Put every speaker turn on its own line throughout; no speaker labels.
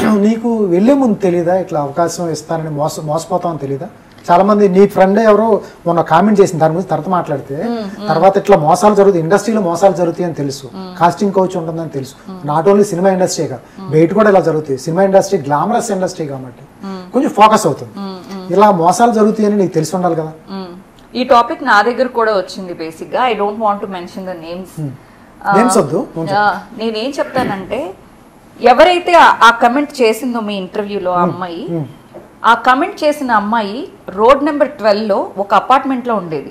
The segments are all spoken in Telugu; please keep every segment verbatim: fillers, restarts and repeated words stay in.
నీకు వెళ్ళే ముందు తెలీదా ఇట్లా అవకాశం ఇస్తానని మోస మోసపోతామని తెలీదా? చాలా మంది నీ ఫ్రెండ్ ఎవరో మొన్న కామెంట్ చేసిన దాని గురించి తర్వాత మాట్లాడితే తర్వాత ఇట్లా మోసాలు జరుగుతాయి, ఇండస్ట్రీలో మోసాలు జరుగుతాయి అని తెలుసు, కాస్టింగ్ కోచ్ ఉంటుందని తెలుసు. నాట్ ఓన్లీ సినిమా ఇండస్ట్రీ కాదు, బయట కూడా ఇలా జరుగుతాయి. సినిమా ఇండస్ట్రీ గ్లామరస్ ఇండస్ట్రీ కాబట్టి కొంచెం ఫోకస్ అవుతుంది. ఇలా మోసాలు జరుగుతాయని నీకు తెలిసి ఉండాలి కదా.
ఈ టాపిక్ నా దగ్గర కూడా వచ్చింది. బేసిక్ గా I don't want to mention the names.
Names వద్దు.
నేనేం చెప్తానంటే, ఎవరైతే ఆ కమెంట్ చేసిందో మీ ఇంటర్వ్యూలో ఆ అమ్మాయి, ఆ కమెంట్ చేసిన అమ్మాయి రోడ్ నెంబర్ ట్వెల్వ్ లో ఒక అపార్ట్మెంట్ లో ఉండేది.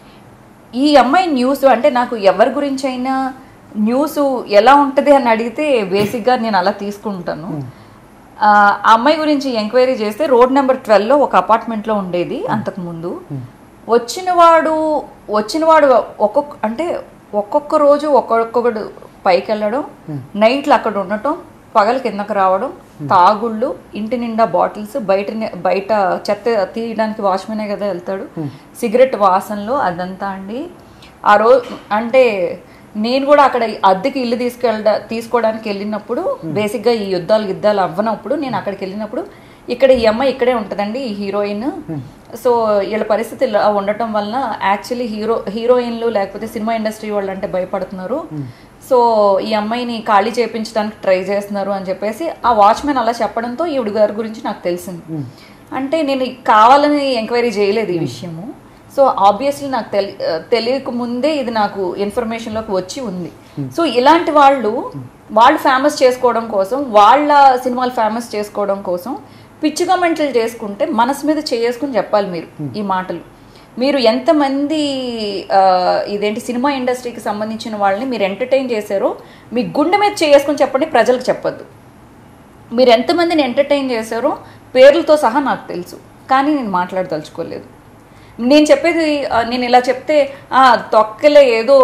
ఈ అమ్మాయి న్యూస్ అంటే నాకు ఎవరి గురించి అయినా న్యూస్ ఎలా ఉంటది అని అడిగితే బేసిక్ గా నేను అలా తీసుకుంటాను. ఆ అమ్మాయి గురించి ఎంక్వైరీ చేస్తే రోడ్ నెంబర్ ట్వెల్వ్ లో ఒక అపార్ట్మెంట్ లో ఉండేది అంతకు ముందు. వచ్చినవాడు వచ్చినవాడు ఒక్కొక్క అంటే ఒక్కొక్క రోజు ఒక్కొక్కడు పైకి వెళ్ళడం, నైట్లు అక్కడ ఉండటం, పగల కిందకు రావడం, తాగుళ్ళు, ఇంటి నిండా బాటిల్స్, బయట బయట చెత్త తీయడానికి వాచ్మెనే కదా వెళ్తాడు, సిగరెట్ వాసనలో అదంతా అండి. ఆ రోజు అంటే నేను కూడా అక్కడ అద్దెకి ఇల్లు తీసుకెళ్ళ తీసుకోవడానికి వెళ్ళినప్పుడు బేసిక్గా ఈ యుద్ధాలు యుద్ధాలు అవ్వనప్పుడు నేను అక్కడికి వెళ్ళినప్పుడు ఇక్కడ ఈ అమ్మాయి ఇక్కడే ఉంటుందండి, ఈ హీరోయిన్. సో వీళ్ళ పరిస్థితి ఇలా ఉండటం వలన యాక్చువల్లీ హీరో హీరోయిన్లు లేకపోతే సినిమా ఇండస్ట్రీ వాళ్ళు అంటే భయపడుతున్నారు. సో ఈ అమ్మాయిని ఖాళీ చేయించడానికి ట్రై చేస్తున్నారు అని చెప్పేసి ఆ వాచ్మెన్ అలా చెప్పడంతో ఈవిడ గారి గురించి నాకు తెలిసింది. అంటే నేను కావాలని ఎంక్వైరీ చేయలేదు ఈ విషయము. సో ఆబ్వియస్లీ నాకు తెలి తెలియక ముందే ఇది నాకు ఇన్ఫర్మేషన్లోకి వచ్చి ఉంది. సో ఇలాంటి వాళ్ళు వాళ్ళు ఫేమస్ చేసుకోవడం కోసం, వాళ్ళ సినిమాలు ఫేమస్ చేసుకోవడం కోసం పిచ్చి కామెంట్లు చేసుకుంటే మనసు మీద చేసుకుని చెప్పాలి మీరు ఈ మాటలు. మీరు ఎంతమంది ఇదేంటి సినిమా ఇండస్ట్రీకి సంబంధించిన వాళ్ళని మీరు ఎంటర్టైన్ చేశారో మీ గుండె మీద చేసుకుని చెప్పండి, ప్రజలకు చెప్పొద్దు. మీరు ఎంతమందిని ఎంటర్టైన్ చేశారో పేర్లతో సహా నాకు తెలుసు, కానీ నేను మాట్లాడదలుచుకోలేదు. నేను చెప్పేది నేను ఇలా చెప్తే తొక్కలే ఏదో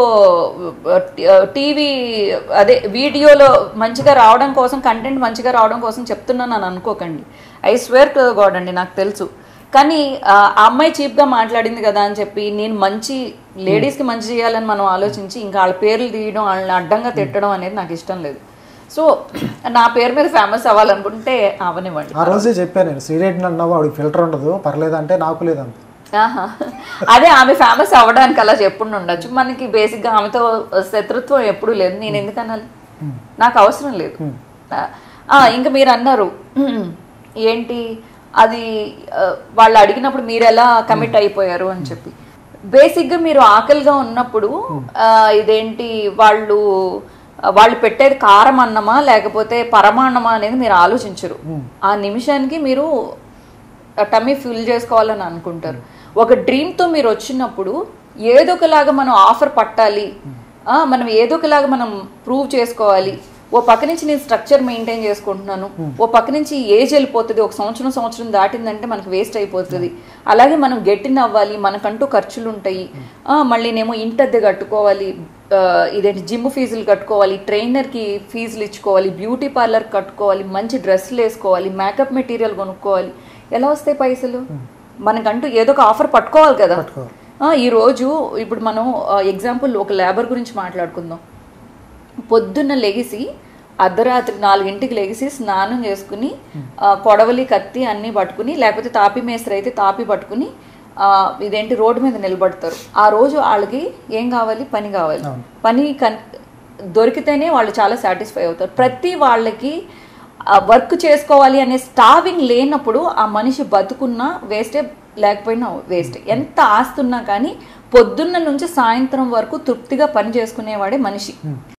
టీవీ అదే వీడియోలో మంచిగా రావడం కోసం, కంటెంట్ మంచిగా రావడం కోసం చెప్తున్నాను అని అనుకోకండి. ఐ స్వేర్ టు గాడ్ అండి, నాకు తెలుసు. కానీ ఆ అమ్మాయి చీప్గా మాట్లాడింది కదా అని చెప్పి నేను మంచి లేడీస్కి మంచి చేయాలని మనం ఆలోచించి ఇంకా వాళ్ళ పేర్లు తీయడం, వాళ్ళని అడ్డంగా తిట్టడం అనేది నాకు ఇష్టం లేదు. సో నా పేరు మీద ఫేమస్ అవ్వాలనుకుంటే అవనివ్వండి.
ఆ రోజే చెప్పాను నేను, శ్రీరెడ్డి అన్నావు ఆవిడ ఫిల్టర్ ఉండదు, పర్లేదు అంటే నాకు లేదంత.
అదే ఆమె ఫేమస్ అవ్వడానికి అలా చెప్పుడు ఉండొచ్చు. మనకి బేసిక్గా ఆమెతో శత్రుత్వం ఎప్పుడూ లేదు. నేను ఎందుకనాలి, నాకు అవసరం లేదు. ఇంకా మీరు అన్నారు ఏంటి అది వాళ్ళు అడిగినప్పుడు మీరు ఎలా కమిట్ అయిపోయారు అని చెప్పి. బేసిక్గా మీరు ఆకలిగా ఉన్నప్పుడు ఇదేంటి వాళ్ళు వాళ్ళు పెట్టేది కారం అన్నమా లేకపోతే పరమాన్నమా అనేది మీరు ఆలోచించరు. ఆ నిమిషానికి మీరు టమ్మీ ఫిల్ చేసుకోవాలని అనుకుంటారు. ఒక డ్రీమ్తో మీరు వచ్చినప్పుడు ఏదో ఒకలాగా మనం ఆఫర్ పట్టాలి, మనం ఏదో ఒకలాగా మనం ప్రూవ్ చేసుకోవాలి. ఓ పక్క నుంచి నేను స్ట్రక్చర్ మెయింటైన్ చేసుకుంటున్నాను, ఓ పక్క నుంచి ఏజ్ వెళ్ళిపోతుంది, ఒక సంవత్సరం సంవత్సరం దాటిందంటే మనకు వేస్ట్ అయిపోతుంది. అలాగే మనం గెట్టిన్ అవ్వాలి, మనకంటూ ఖర్చులు ఉంటాయి. మళ్ళీనేమో ఇంటద్దె కట్టుకోవాలి, ఇదేంటి జిమ్ ఫీజులు కట్టుకోవాలి, ట్రైనర్కి ఫీజులు ఇచ్చుకోవాలి, బ్యూటీ పార్లర్ కట్టుకోవాలి, మంచి డ్రెస్సులు వేసుకోవాలి, మేకప్ మెటీరియల్ కొనుక్కోవాలి. ఎలా వస్తాయి పైసలు? మనకంటూ ఏదో ఒక ఆఫర్ పట్టుకోవాలి కదా. ఈరోజు ఇప్పుడు మనం ఎగ్జాంపుల్ ఒక లేబర్ గురించి మాట్లాడుకుందాం. పొద్దున్న లెగిసి అర్ధరాత్రి నాలుగింటికి లెగిసి స్నానం చేసుకుని కొడవలి కత్తి అన్నీ పట్టుకుని, లేకపోతే తాపి మేస్త్రి అయితే తాపి పట్టుకుని ఇదేంటి రోడ్డు మీద నిలబడతారు. ఆ రోజు వాళ్ళకి ఏం కావాలి? పని కావాలి. పని కన్ దొరికితేనే వాళ్ళు చాలా సాటిస్ఫై అవుతారు. ప్రతి వాళ్ళకి వర్క్ చేసుకోవాలి అనే స్టావింగ్ లేనప్పుడు ఆ మనిషి బతుకున్నా వేస్టే, లేకపోయినా వేస్ట్. ఎంత ఆస్తున్నా కానీ పొద్దున్న నుంచి సాయంత్రం వరకు తృప్తిగా పని చేసుకునేవాడే మనిషి.